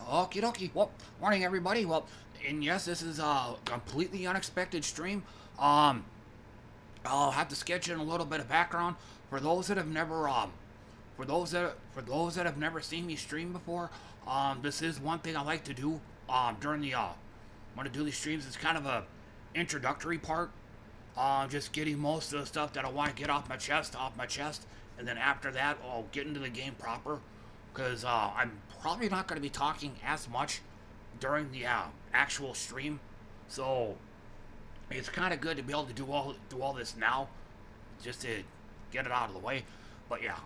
Okie dokie. Well, morning everybody. Well, and yes, this is a completely unexpected stream. Um, I'll have to sketch in a little bit of background for those that have never for those that have never seen me stream before. This is one thing I like to do. During the when I do these streams, it's kind of a introductory part. Just getting most of the stuff that I want to get off my chest, and then after that, I'll get into the game proper. Because I'm probably not going to be talking as much during the actual stream, so it's kind of good to be able to do all this now, just to get it out of the way. But yeah,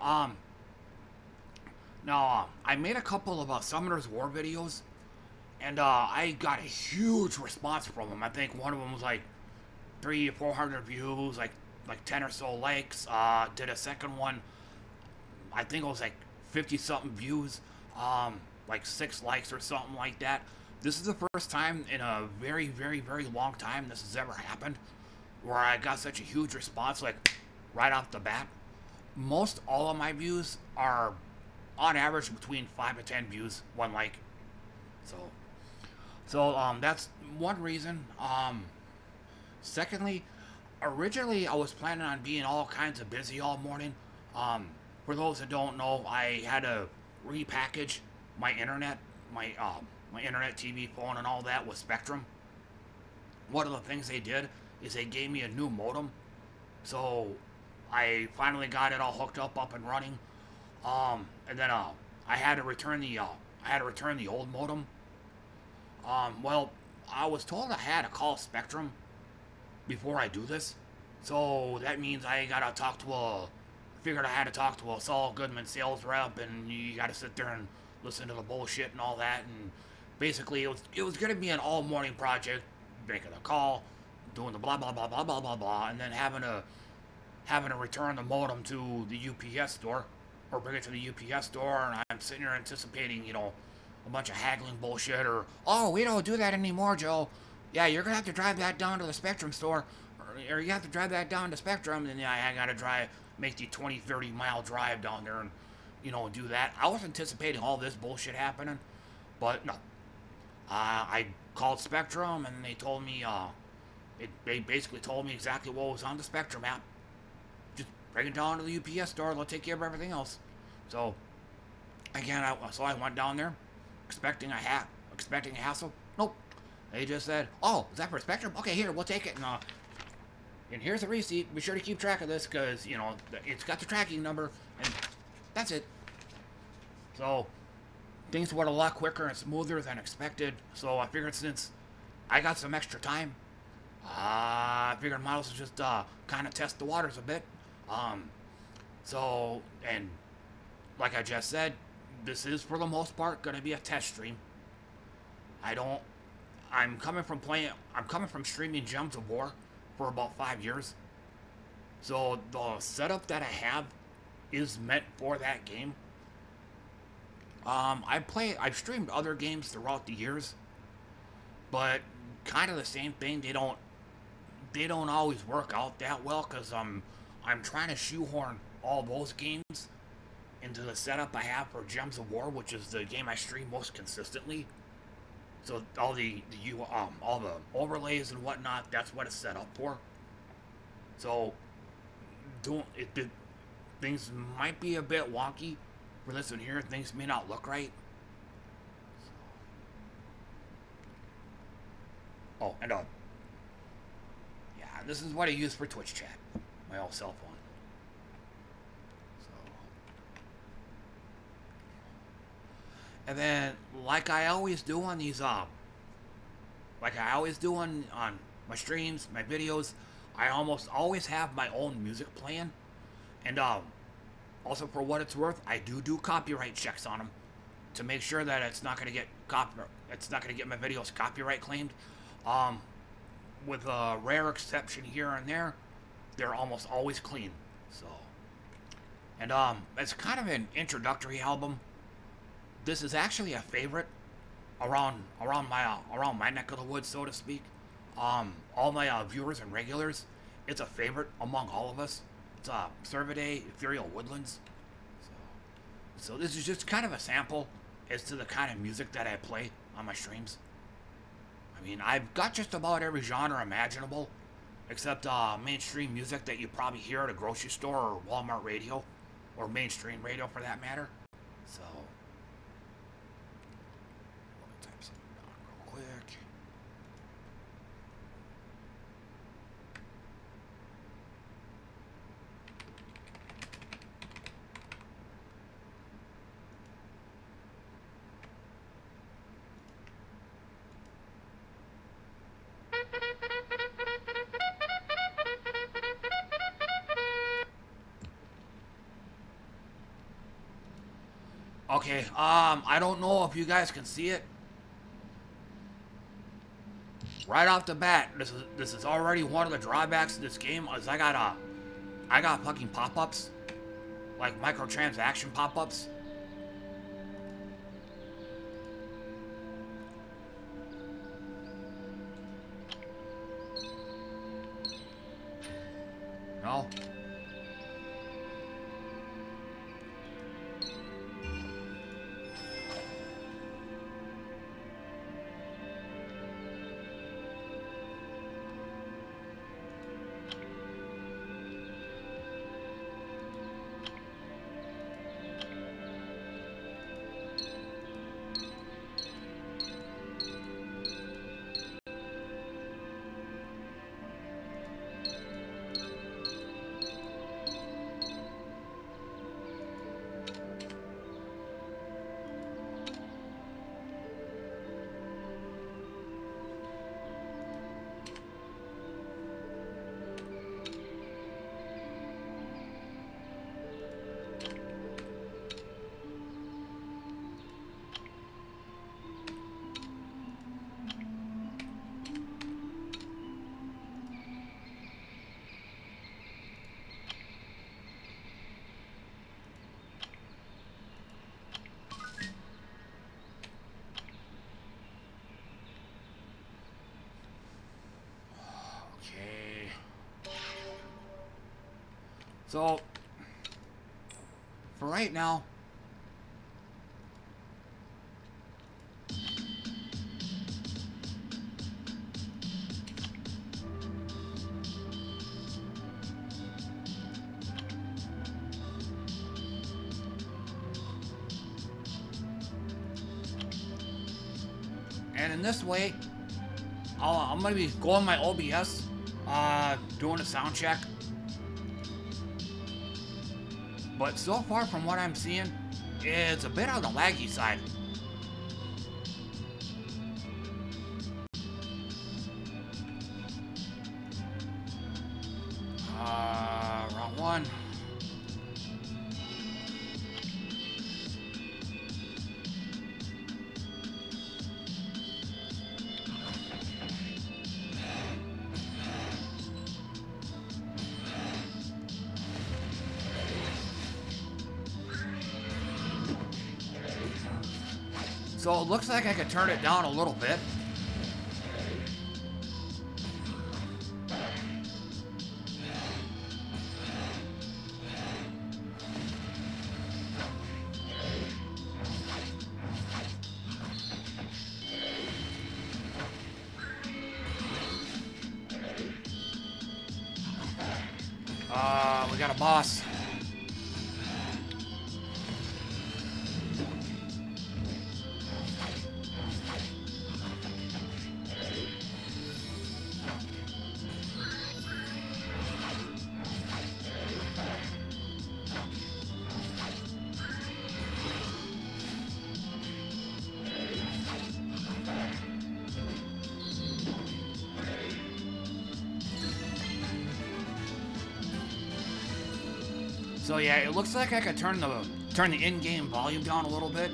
now I made a couple of Summoner's War videos, and I got a huge response from them. I think one of them was like 300-400 views, like 10 or so likes. Did a second one, I think it was like 50 something views, like 6 likes or something like that. This is the first time in a very, very, very long time this has ever happened where I got such a huge response, like right off the bat. Most all of my views are on average between 5 to 10 views, 1 like. So that's one reason. Secondly, originally I was planning on being all kinds of busy all morning. For those that don't know, I had to repackage my internet, my internet, TV, phone, and all that with Spectrum. One of the things they did is they gave me a new modem, so I finally got it all hooked up and running. And then I had to return the old modem. Well, I was told I had to call Spectrum before I do this, so that means I gotta figured I had to talk to a Saul Goodman sales rep, and you gotta sit there and listen to the bullshit and all that, and basically it was gonna be an all morning project, making a call, doing the blah blah blah blah blah blah blah, and then having to return the modem to the UPS store, or bring it to the UPS store, and I'm sitting here anticipating, a bunch of haggling bullshit, or, oh, we don't do that anymore, Joe. Yeah, you're gonna have to drive that down to the Spectrum store, or you have to drive that down to Spectrum, and yeah, I gotta make the 20-30 mile drive down there and, do that. I was anticipating all this bullshit happening, but no. I called Spectrum, and they told me, they basically told me exactly what was on the Spectrum app. Just bring it down to the UPS store, they'll take care of everything else. So, again, I went down there, expecting a hassle. Nope. They just said, oh, is that for Spectrum? Okay, here, we'll take it, and here's the receipt. Be sure to keep track of this, because, it's got the tracking number, and that's it. So, things went a lot quicker and smoother than expected, so I figured since I got some extra time, I figured I might as well just kind of test the waters a bit. So, and like I just said, this is for the most part going to be a test stream. I'm coming from streaming Gems of War for about 5 years. So the setup that I have is meant for that game. I've streamed other games throughout the years, but kind of the same thing. They don't always work out that well, because I'm trying to shoehorn all those games into the setup I have for Gems of War, which is the game I stream most consistently. So all the overlays and whatnot, that's what it's set up for. So things might be a bit wonky for this one here. Things may not look right. Oh, and yeah, this is what I use for Twitch chat, my old cell phone. And then, like I always do on these, like I always do on my streams, my videos, I almost always have my own music playing. And, also for what it's worth, I do copyright checks on them to make sure that it's not gonna get my videos copyright claimed. With a rare exception here and there, they're almost always clean. So, and, it's kind of an introductory album. This is actually a favorite around my neck of the woods, so to speak. All my viewers and regulars, it's a favorite among all of us. It's Cervidae Ethereal Woodlands. So this is just kind of a sample, as to the kind of music that I play on my streams. I mean, I've got just about every genre imaginable, except mainstream music that you probably hear at a grocery store or Walmart radio, or mainstream radio for that matter. So, let me type something down real quick. Okay, I don't know if you guys can see it. Right off the bat, this is already one of the drawbacks of this game, is I got fucking pop-ups. Like microtransaction pop-ups. No? So, for right now, and in this way, I'm going to be going my OBS, doing a sound check. But so far from what I'm seeing, it's a bit on the laggy side. Wrong one. So it looks like I could turn it down a little bit. We got a boss. So yeah, it looks like I could turn the in-game volume down a little bit.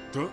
Duh.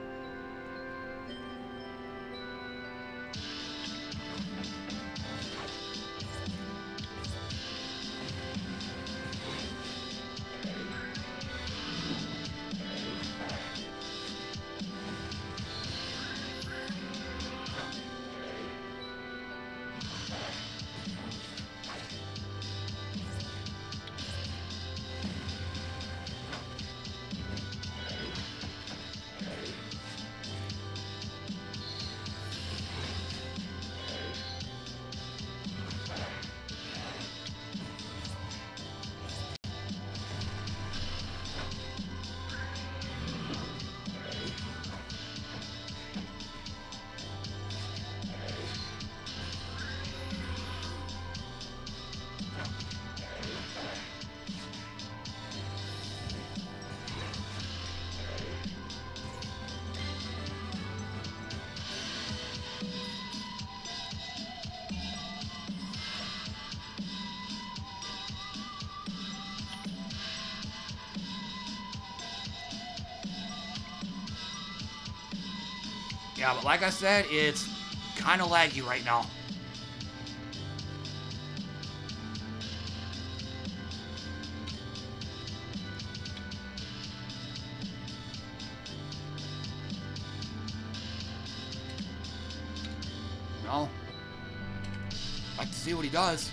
Yeah, but like I said, it's kind of laggy right now. Well, like to see what he does.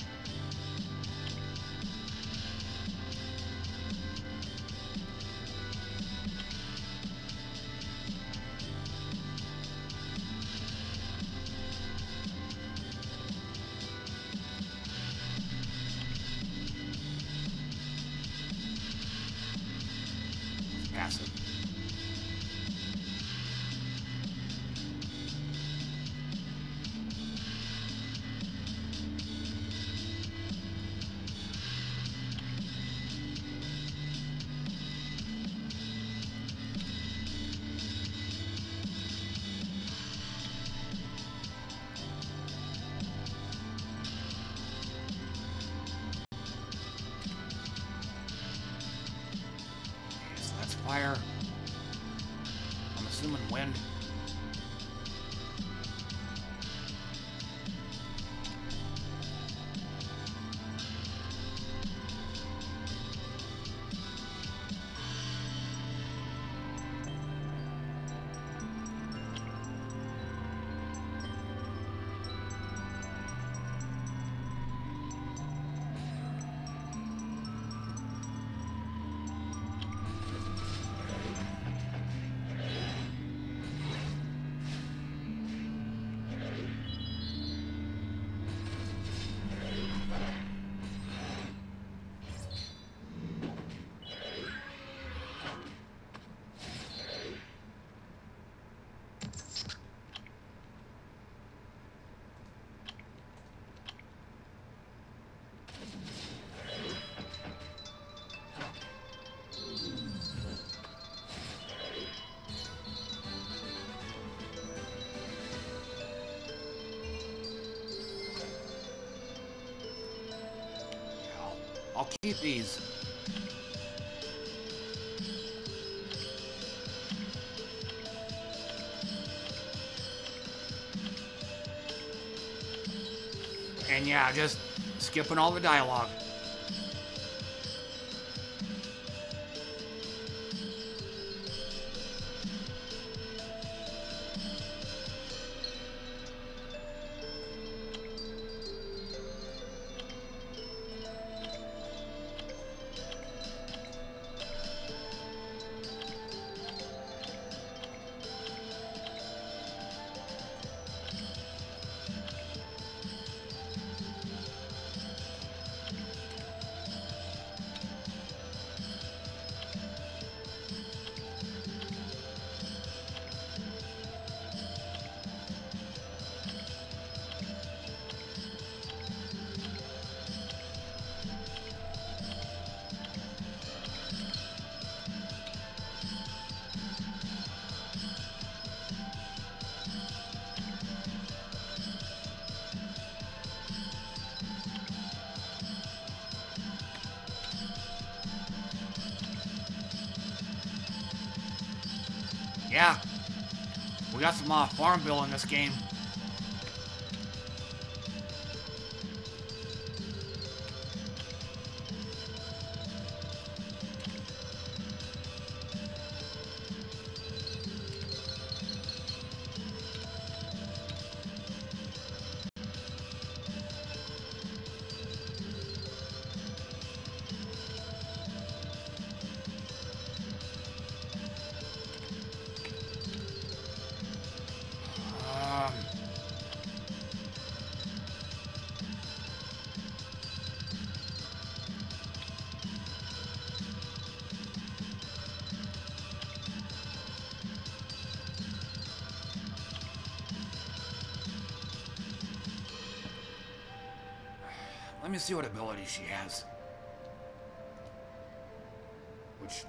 Passive. So that's fire. I'm assuming wind. I'll keep these. And yeah, just skipping all the dialogue. Yeah, we got some Farm Bill in this game. Let me see what ability she has. Which...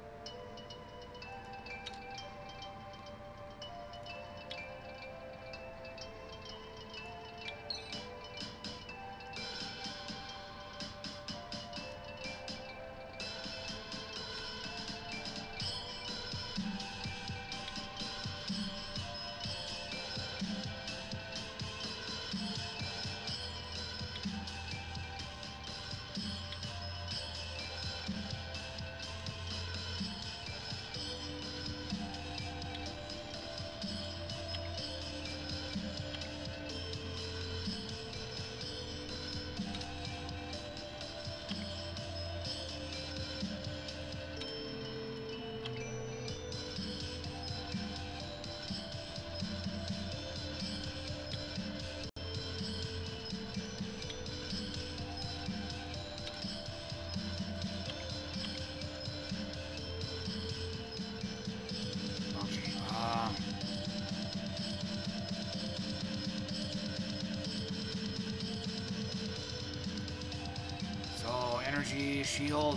Energy, shield,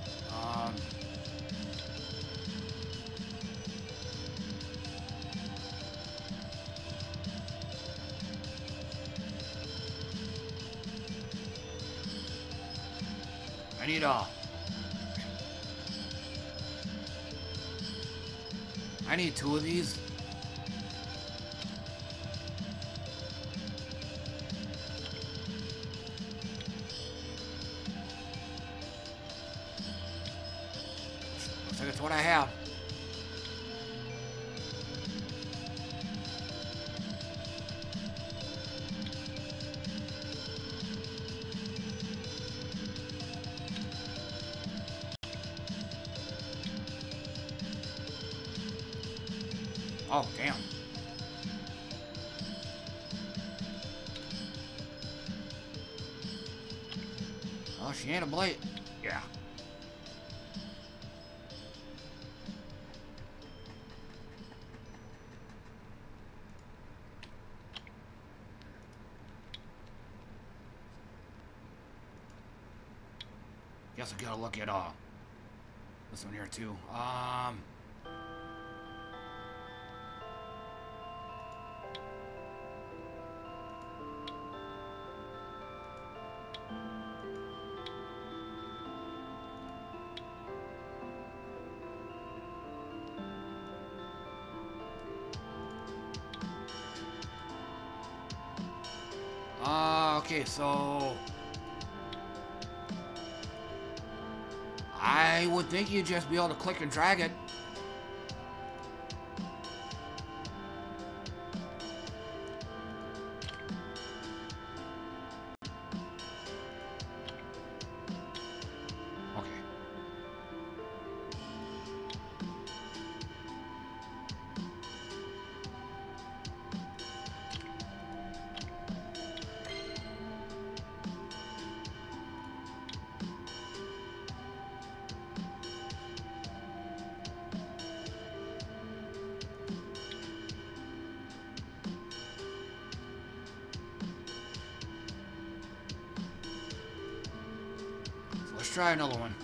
I need I need 2 of these. Looks like it's what I have. Oh, damn. Oh, she ain't a blade. Yeah. Guess I gotta look at this one here too. Okay, so I would think you'd just be able to click and drag it. Okay. Let's try another one.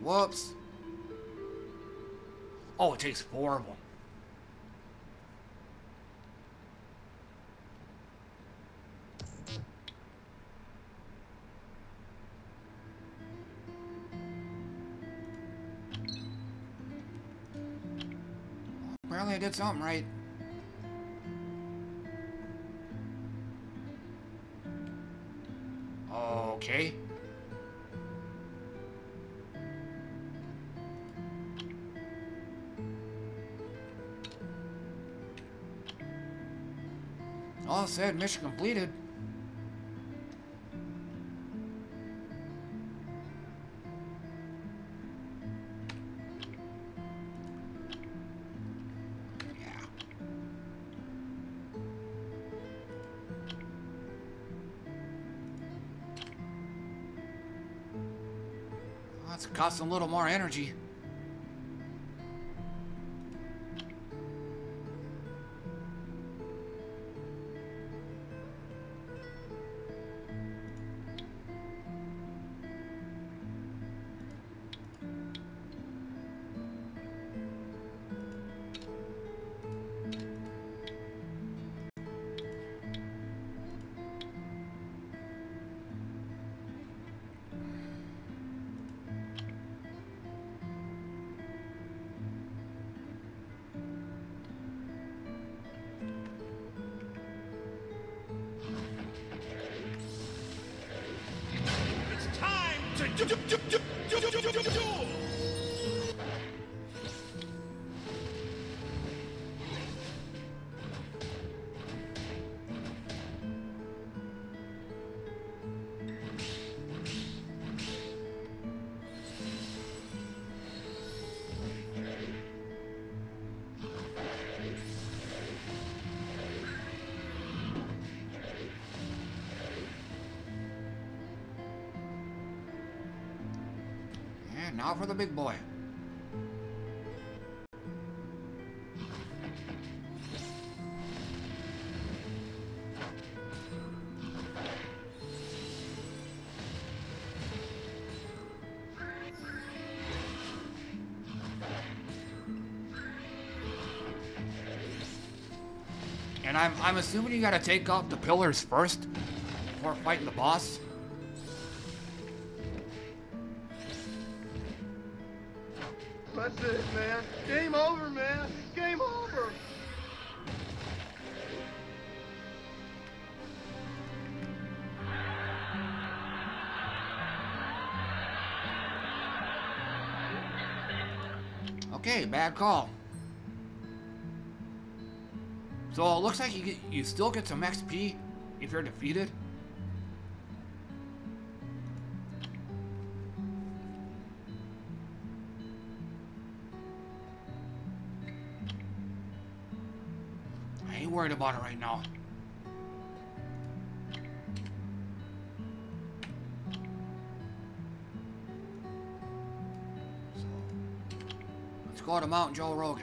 Whoops. Oh, it takes 4 of them. Apparently I did something right. Okay. All said, mission completed. Yeah. That's costing a little more energy. And now for the big boy. And I'm assuming you gotta take out the pillars first before fighting the boss. That's it, man. Game over, man. Game over. Okay, bad call. So it looks like you still get some XP if you're defeated. I ain't worried about it right now. So let's go to Mount Joe Rogan.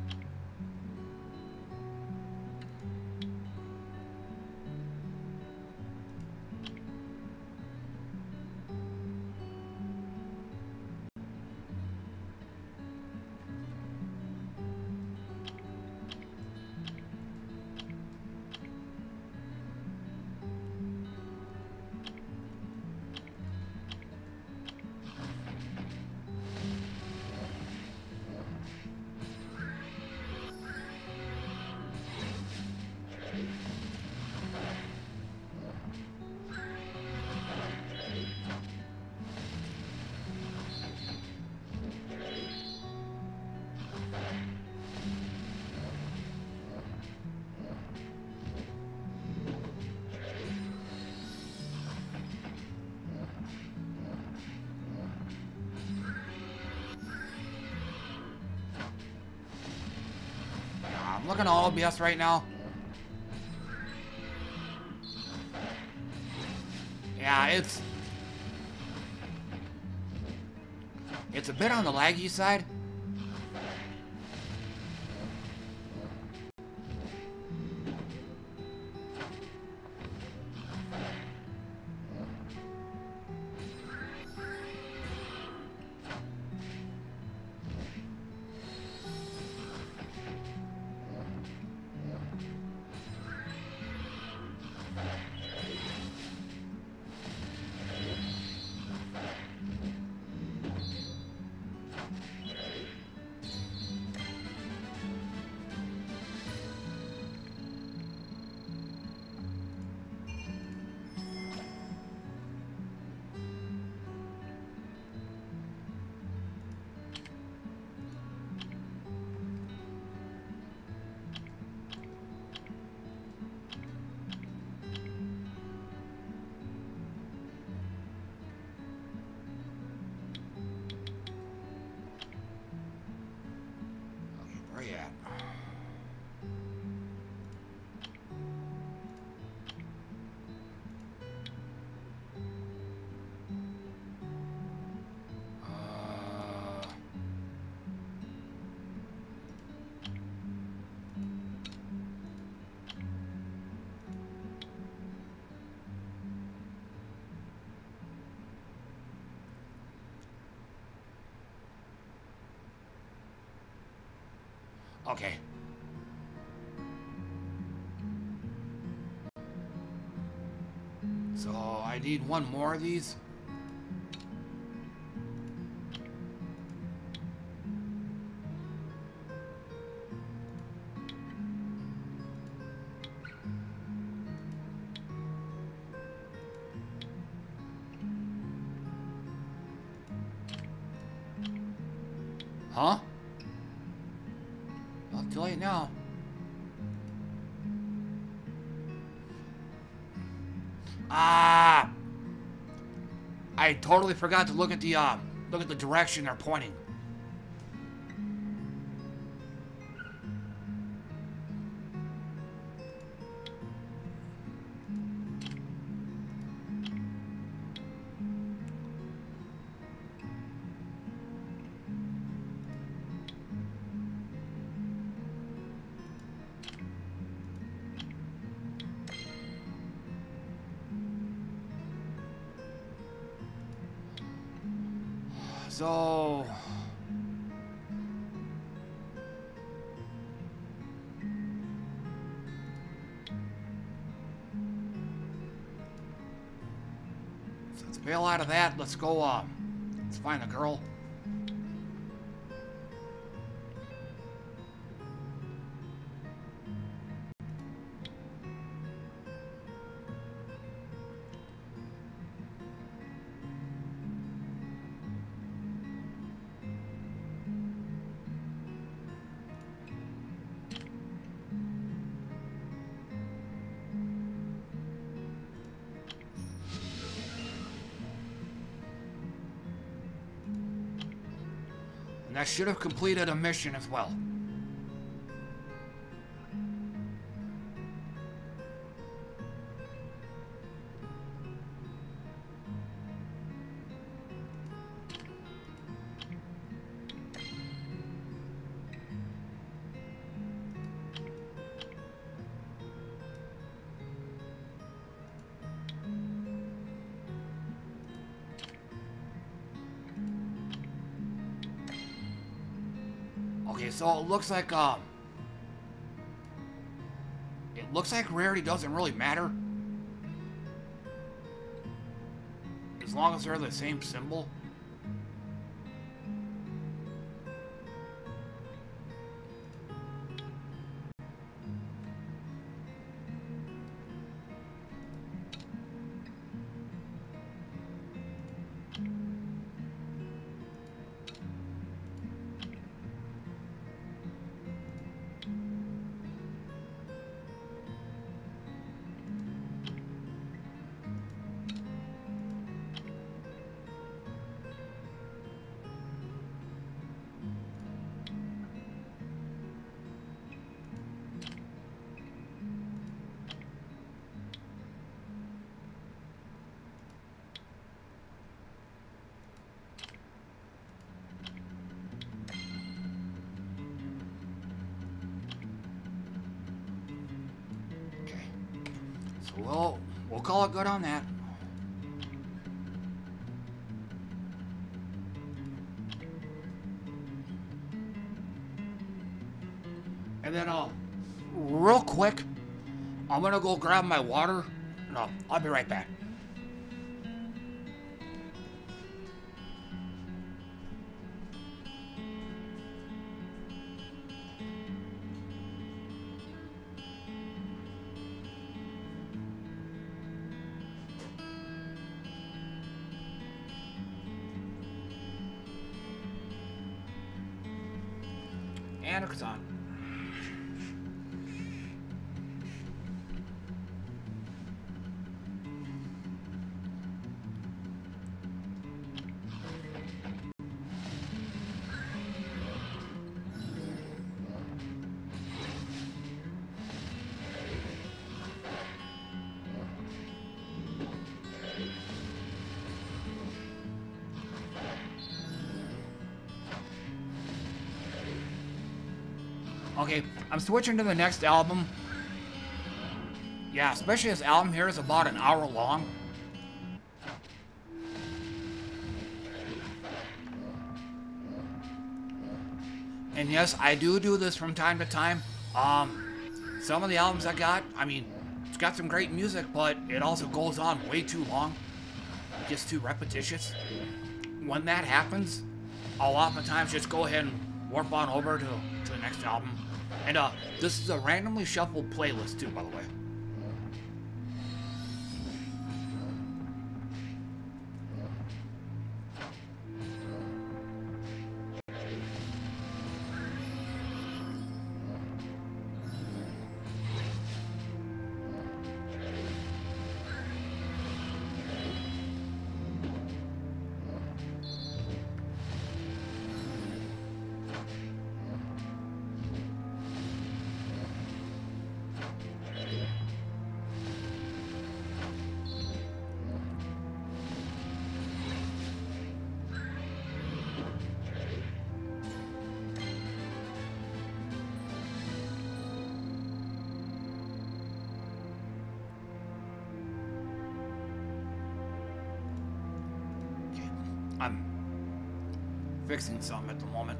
I'm looking at OBS right now. Yeah, it's a bit on the laggy side. Okay. So I need one more of these. Huh? I'll tell you now. Ah! I totally forgot to look at the direction they're pointing. So let's bail out of that. Let's go, let's find the girl. And I should have completed a mission as well. Okay, so it looks like rarity doesn't really matter. As long as they're the same symbol. So we'll call it good on that. And then real quick, I'm gonna go grab my water. No, I'll be right back. And it's on. Okay, I'm switching to the next album. Yeah, especially this album here is about an hour long. And yes, I do this from time to time. Some of the albums I got, I mean, it's got some great music, but it also goes on way too long. It gets too repetitious. When that happens, I'll oftentimes just go ahead and warp on over to the next album. And this is a randomly shuffled playlist too, by the way. I'm fixing something at the moment.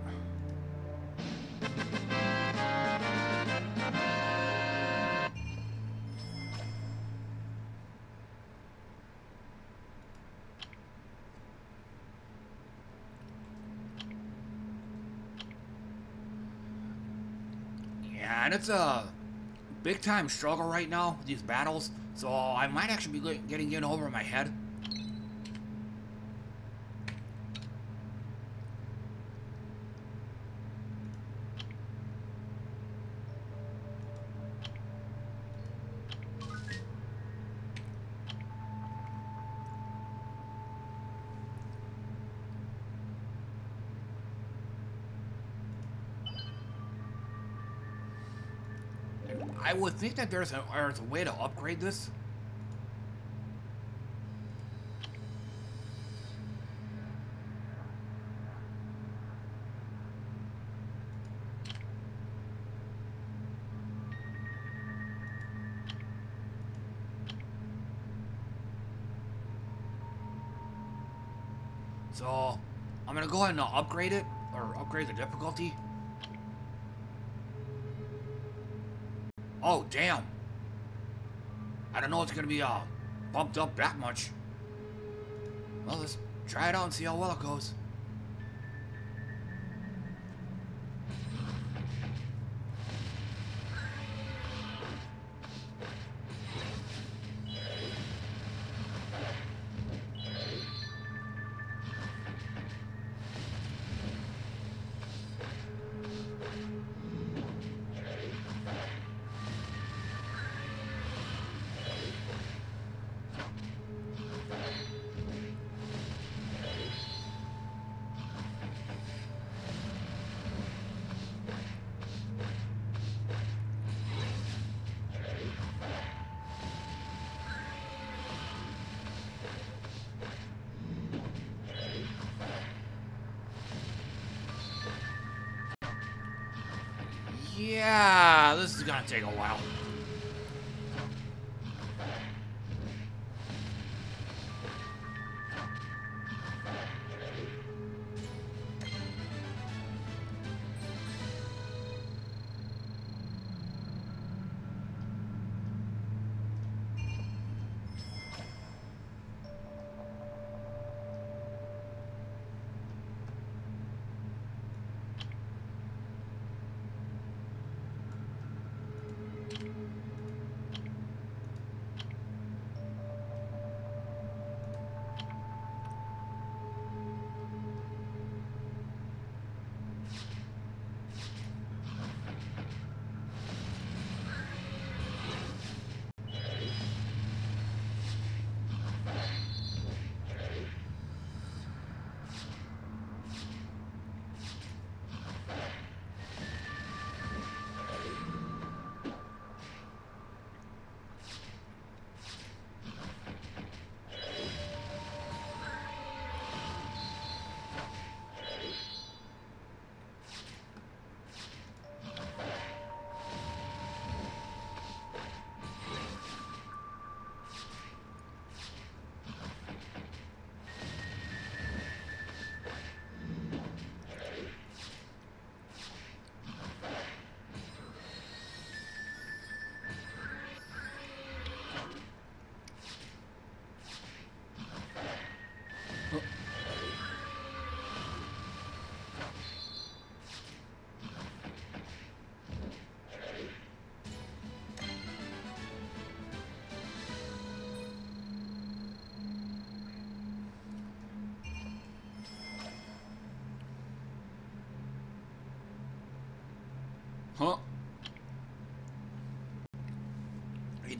Yeah, and it's a big time struggle right now with these battles, so I might actually be getting in over my head. I would think that there's a way to upgrade this. So I'm gonna go ahead and upgrade it, or upgrade the difficulty. Oh, damn. I don't know it's gonna be bumped up that much. Well, let's try it out and see how well it goes. Yeah, this is gonna take a while.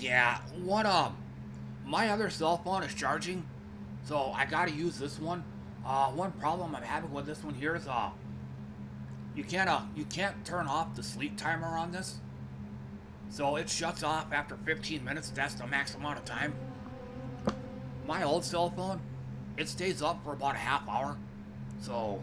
Yeah, my other cell phone is charging, so I gotta use this one. One problem I'm having with this one here is, you can't turn off the sleep timer on this. So it shuts off after 15 minutes, that's the max amount of time. My old cell phone, it stays up for about a half hour, so...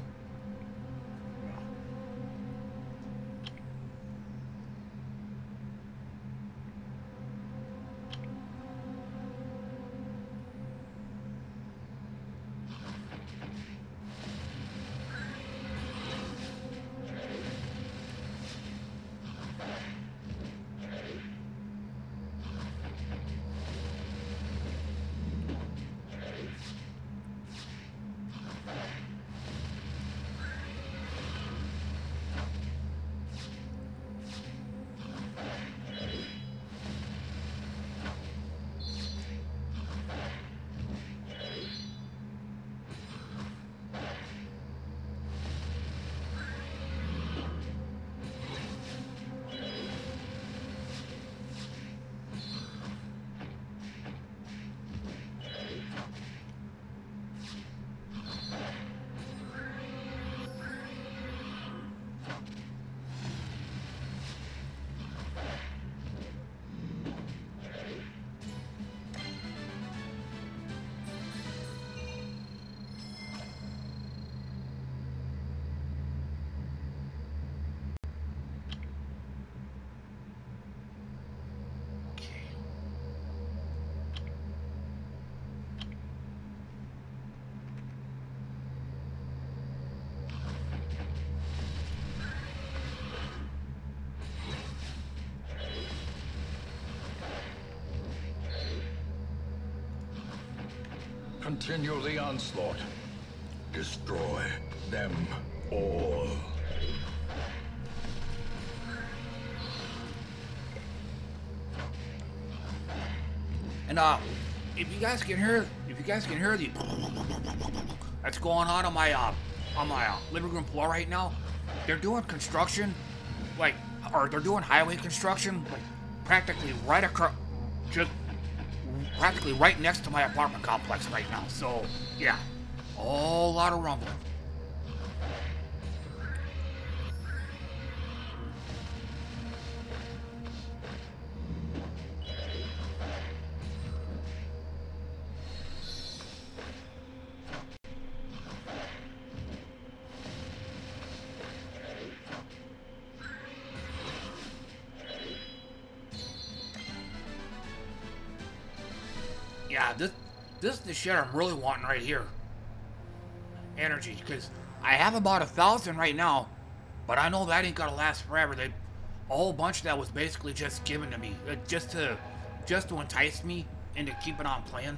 Continue the onslaught. Destroy them all. And if you guys can hear the that's going on my living room floor right now, they're doing construction, they're doing highway construction, practically right across, just practically right next to my apartment complex right now. So yeah, a whole lot of rumbling. Yeah, this is the shit I'm really wanting right here. Energy, because I have about 1,000 right now, but I know that ain't gonna last forever. A whole bunch of that was basically just given to me, just to entice me into keeping on playing.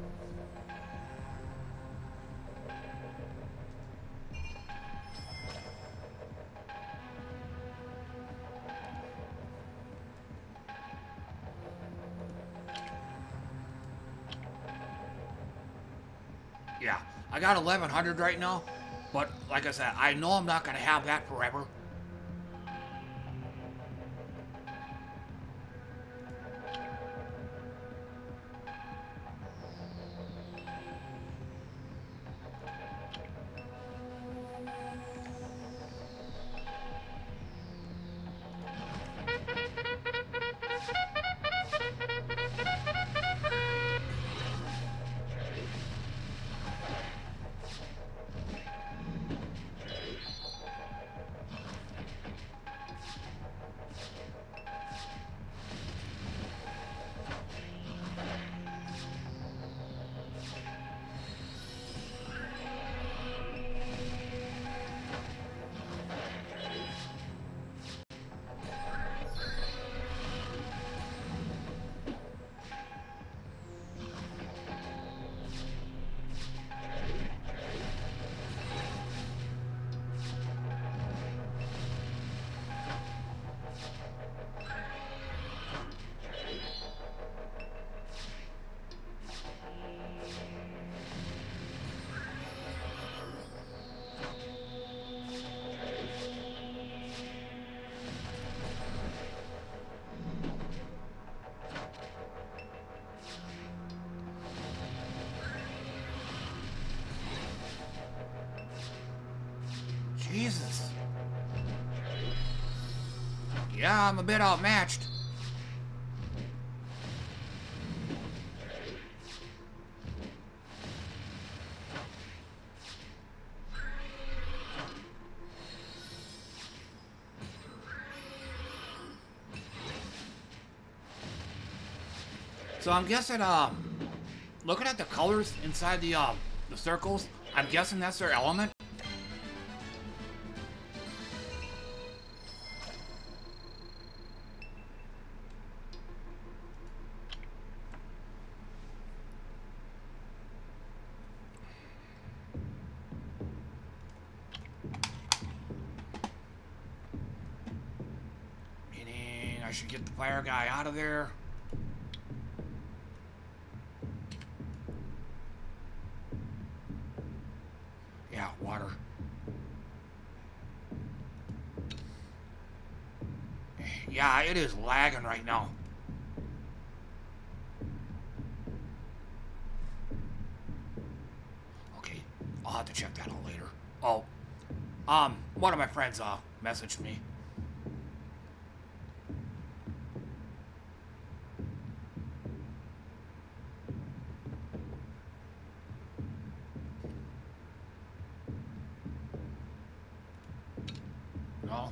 Yeah, I got 1,100 right now, but like I said, I know I'm not gonna have that forever. Jesus. Yeah, I'm a bit outmatched. So I'm guessing, looking at the colors inside the circles, I'm guessing that's their element. Meaning I should get the fire guy out of there. Yeah, water. Yeah, it is lagging right now. Okay, I'll have to check that out later. Oh, one of my friends, messaged me. No.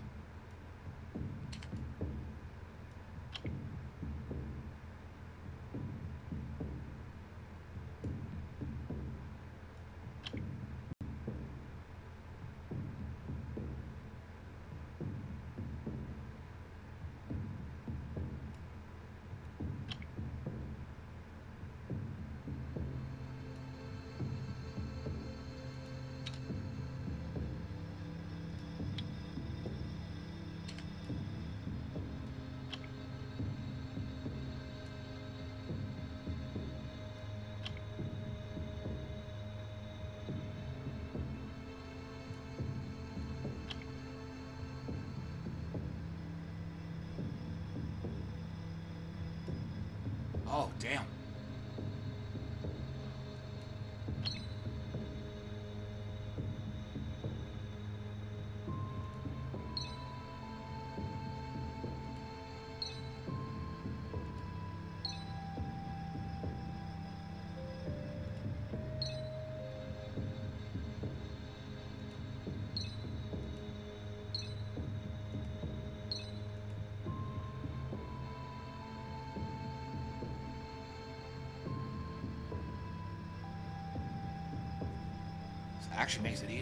Oh, damn. This actually makes it easy.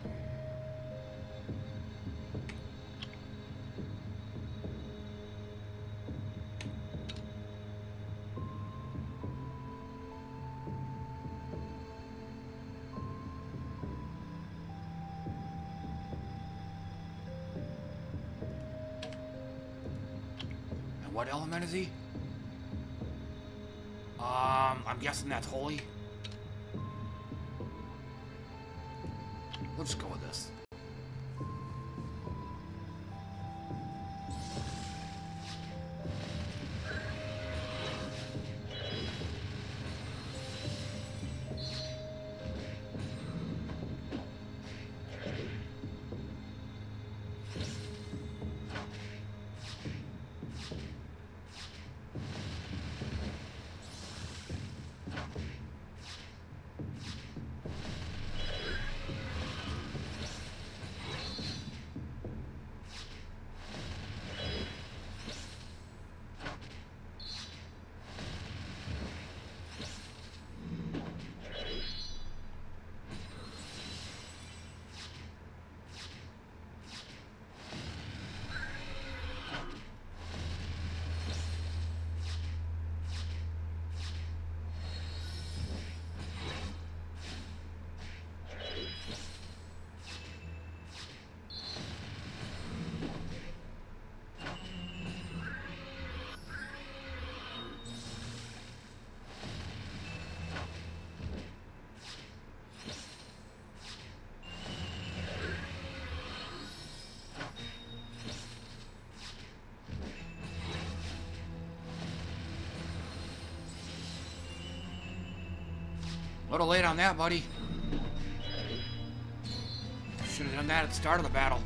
And what element is he? I'm guessing that's holy. We'll just go with this. A little late on that, buddy. Should have done that at the start of the battle.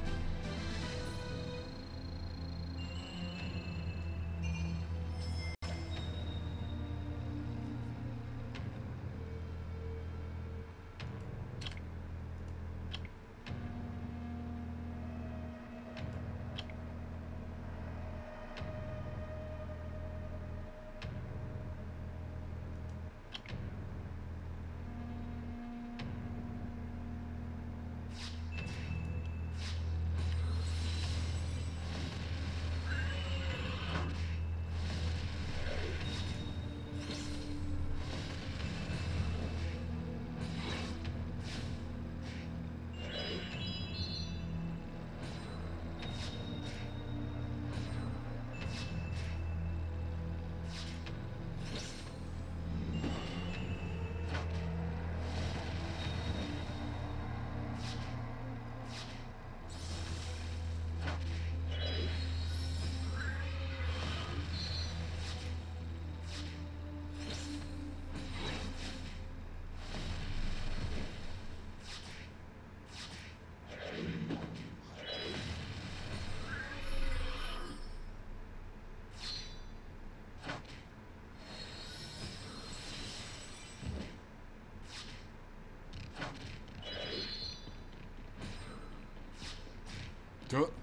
Do it.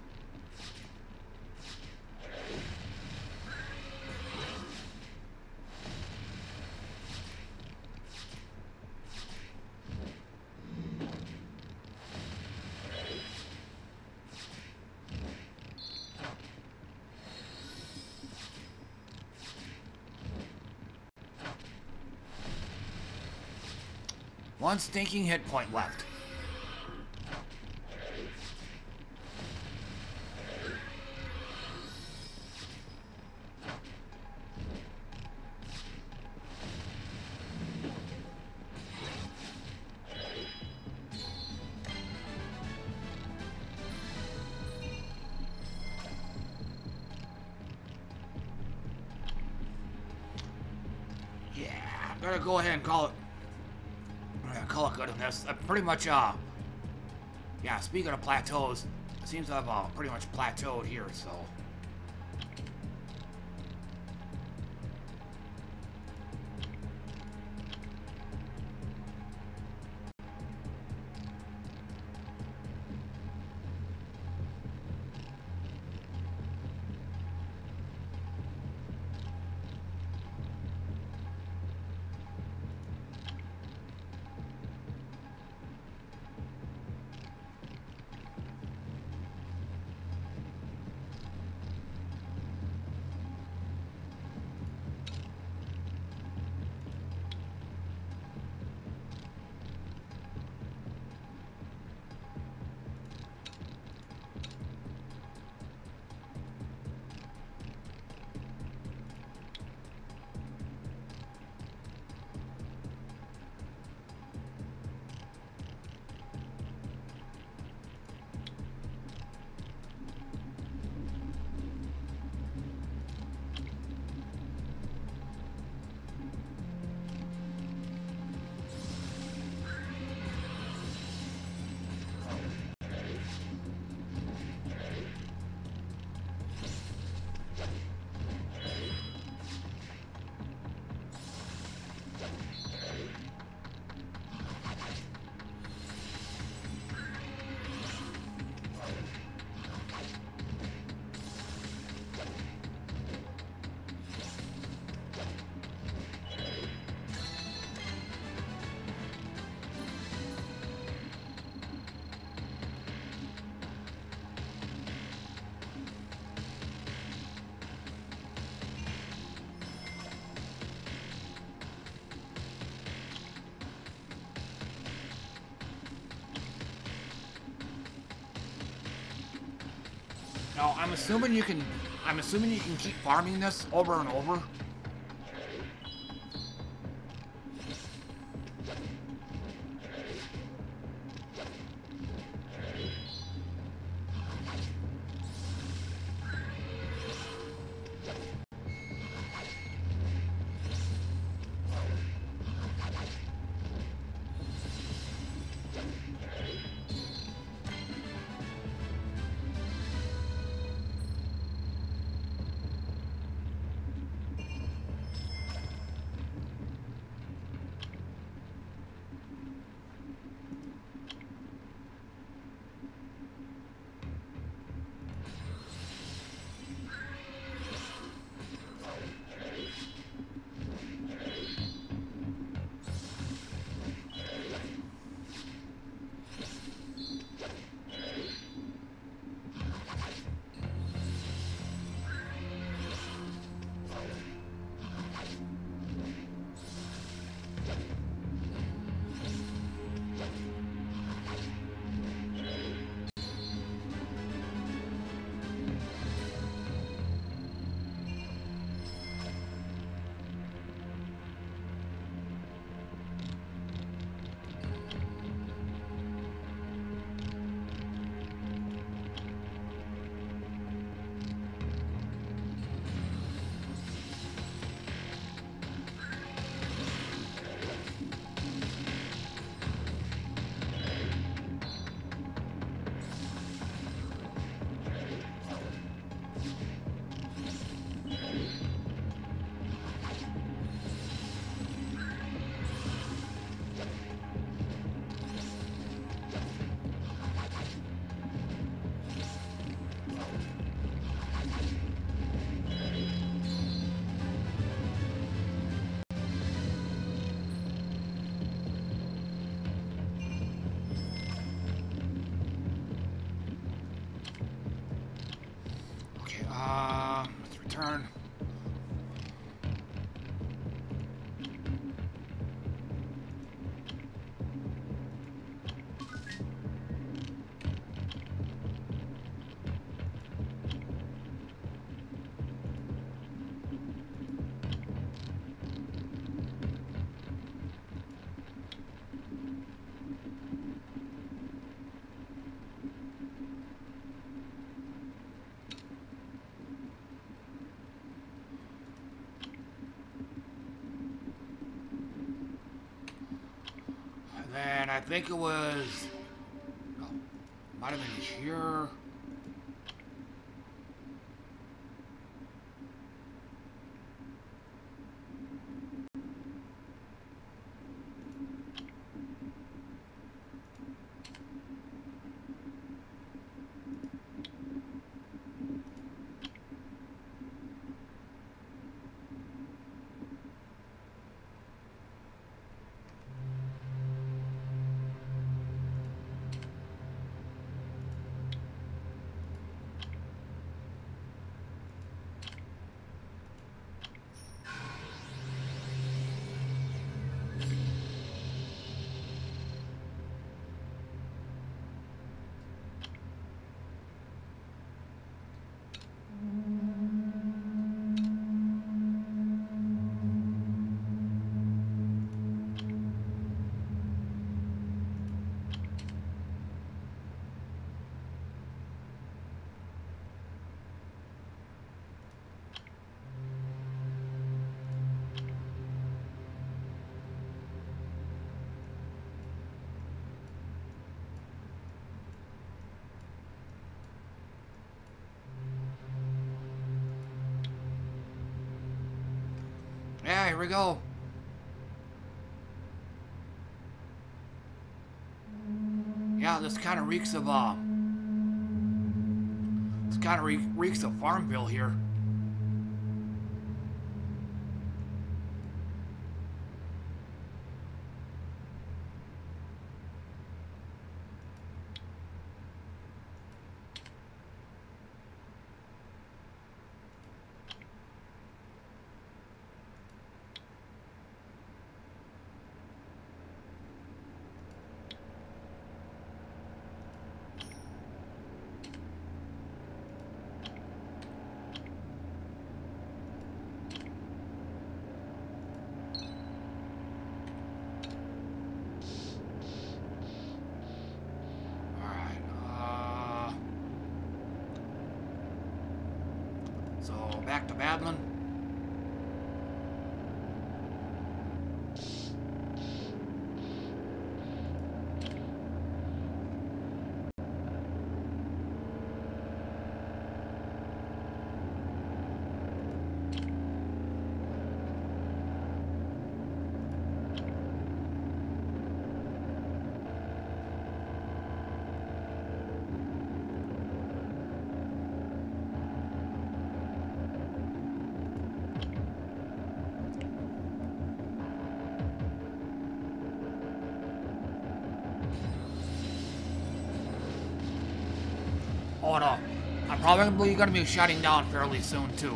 One stinking hit point left. Gotta go ahead and call it. Call it good on this. Pretty much, yeah, speaking of plateaus, it seems I've pretty much plateaued here, so. No, I'm assuming you can keep farming this over and over. Let's return. And I think it was, no, might have been here. Yeah, here we go. Yeah, this kind of reeks of reeks of Farmville here. Back to Badland. Oh no, I'm probably going to be shutting down fairly soon too.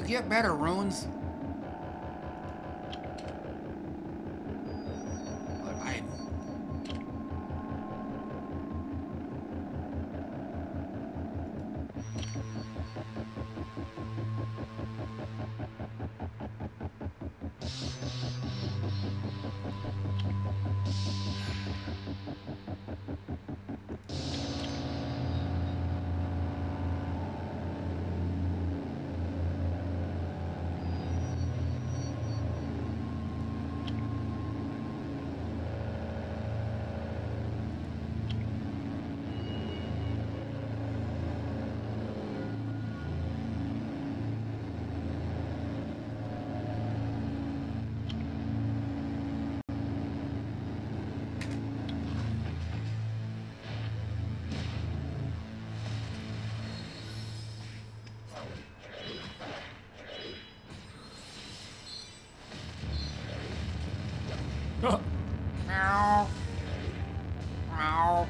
get better runes? But I... Meow. Meow.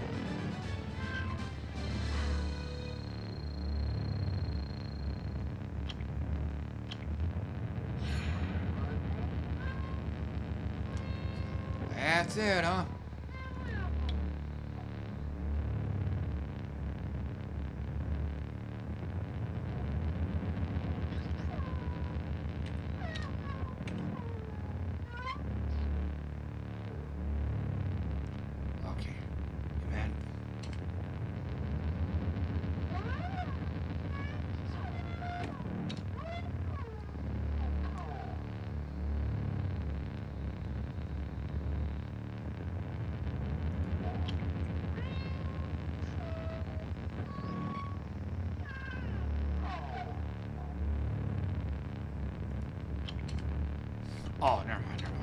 That's it, huh? Okay, man. Oh, never mind, never mind.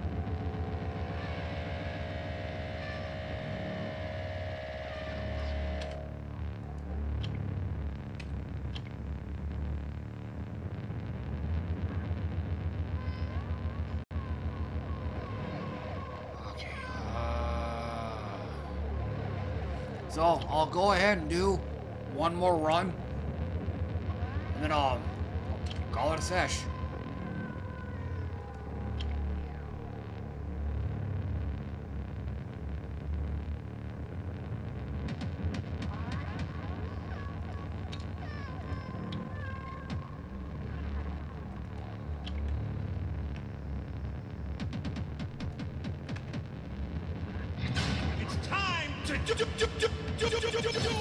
Okay, so I'll go ahead and do one more run, and then I'll call it a sesh. It's time to do.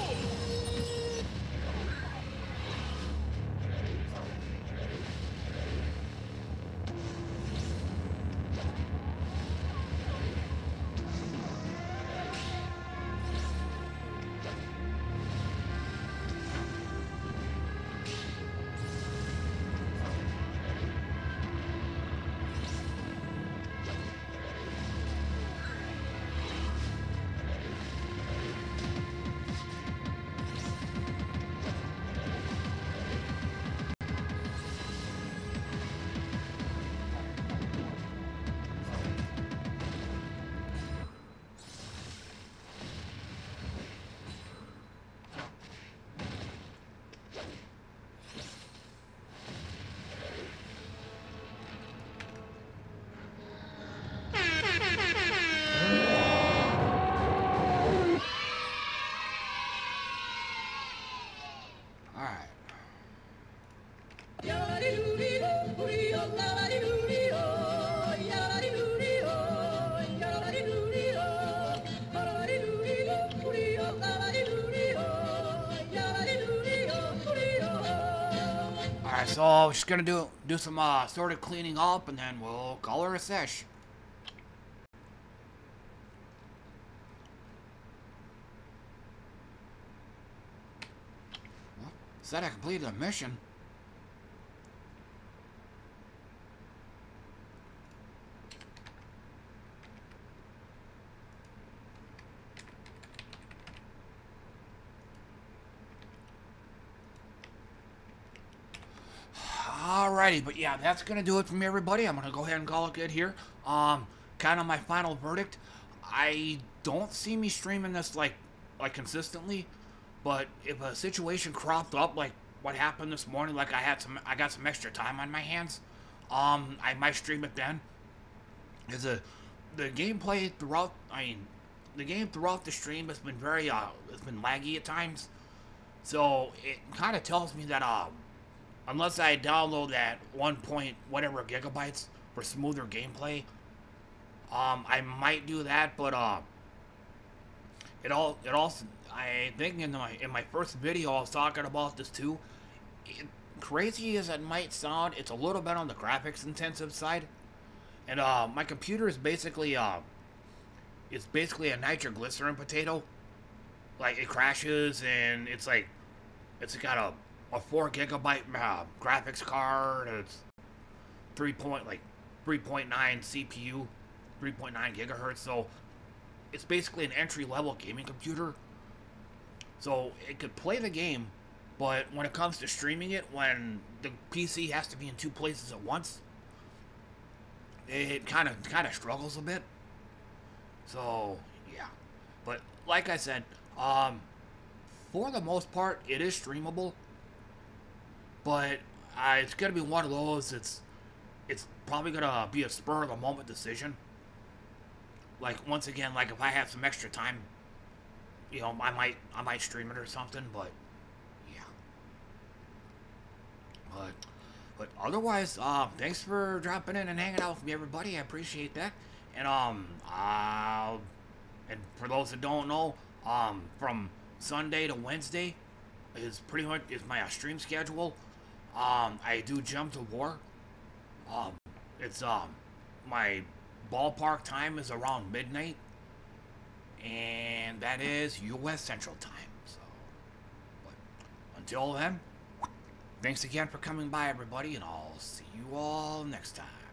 Alright, so we're just gonna do some sort of cleaning up, and then we'll call her a sesh. Well, said I completed the mission. Alrighty, but yeah, that's gonna do it for me, everybody. I'm gonna go ahead and call it good here. Kind of my final verdict. I don't see me streaming this like consistently, but if a situation cropped up like what happened this morning, like I got some extra time on my hands, I might stream it then. Is the gameplay throughout, the game throughout the stream has been it's been laggy at times. So it kind of tells me that unless I download that 1 point whatever gigabytes for smoother gameplay, I might do that. But it also, I think in my first video I was talking about this too. Crazy as it might sound, it's a little bit on the graphics intensive side, and my computer is basically it's basically a nitroglycerin potato. Like, it crashes, and it's like, it's got a 4 gigabyte graphics card, and it's 3.9 CPU, 3.9 gigahertz, so it's basically an entry-level gaming computer. So it could play the game, but when it comes to streaming it, when the PC has to be in 2 places at once, it kind of struggles a bit. So yeah, but like I said, for the most part, it is streamable, but it's gonna be one of those. It's probably gonna be a spur of the moment decision. Like, once again, like if I have some extra time, you know, I might stream it or something. But yeah, but otherwise, thanks for dropping in and hanging out with me, everybody. I appreciate that. And and for those that don't know, from Sunday to Wednesday is pretty much my stream schedule. I do Jump to War. It's my ballpark time is around midnight, and that is U.S. Central Time. So, but until then, thanks again for coming by, everybody, and I'll see you all next time.